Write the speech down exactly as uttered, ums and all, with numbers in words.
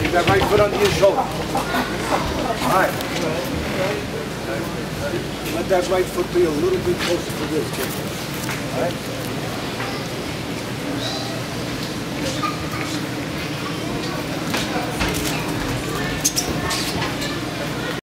Keep that right foot under your shoulder. All right. Let that right foot be a little bit closer to this, kid. All right?